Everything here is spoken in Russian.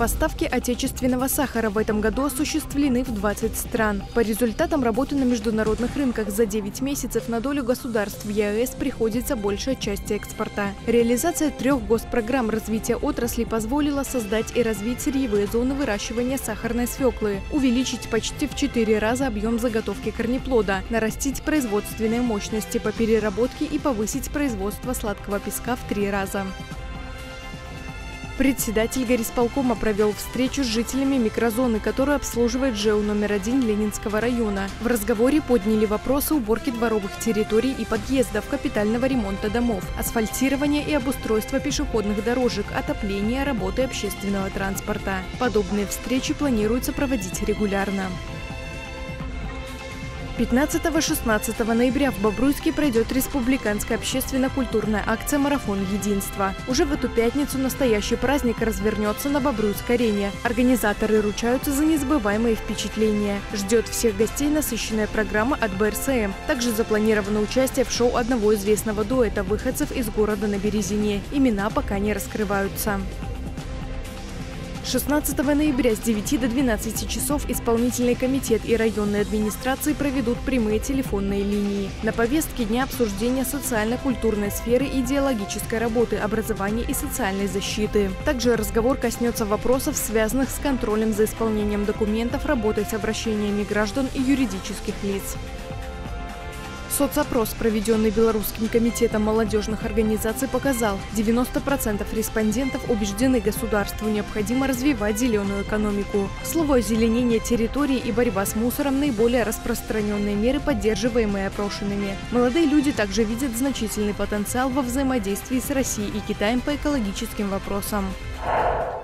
Поставки отечественного сахара в этом году осуществлены в 20 стран. По результатам работы на международных рынках за 9 месяцев на долю государств ЕАЭС приходится большая часть экспорта. Реализация 3 госпрограмм развития отрасли позволила создать и развить сырьевые зоны выращивания сахарной свеклы, увеличить почти в 4 раза объем заготовки корнеплода, нарастить производственные мощности по переработке и повысить производство сладкого песка в 3 раза. Председатель горисполкома провел встречу с жителями микрозоны, которую обслуживает ЖЭУ номер 1 Ленинского района. В разговоре подняли вопросы уборки дворовых территорий и подъездов, капитального ремонта домов, асфальтирования и обустройства пешеходных дорожек, отопления, работы общественного транспорта. Подобные встречи планируется проводить регулярно. 15-16 ноября в Бобруйске пройдет республиканская общественно-культурная акция «Марафон единства». Уже в эту пятницу настоящий праздник развернется на Бобруйской арене. Организаторы ручаются за незабываемые впечатления. Ждет всех гостей насыщенная программа от БРСМ. Также запланировано участие в шоу одного известного дуэта выходцев из города на Березине. Имена пока не раскрываются. 16 ноября с 9 до 12 часов исполнительный комитет и районные администрации проведут прямые телефонные линии. На повестке дня обсуждения социально-культурной сферы, идеологической работы, образования и социальной защиты. Также разговор коснется вопросов, связанных с контролем за исполнением документов, работой с обращениями граждан и юридических лиц. Соцопрос, проведенный Белорусским комитетом молодежных организаций, показал, 90% респондентов убеждены, государству необходимо развивать зеленую экономику. К слову, озеленение территории и борьба с мусором – наиболее распространенные меры, поддерживаемые опрошенными. Молодые люди также видят значительный потенциал во взаимодействии с Россией и Китаем по экологическим вопросам.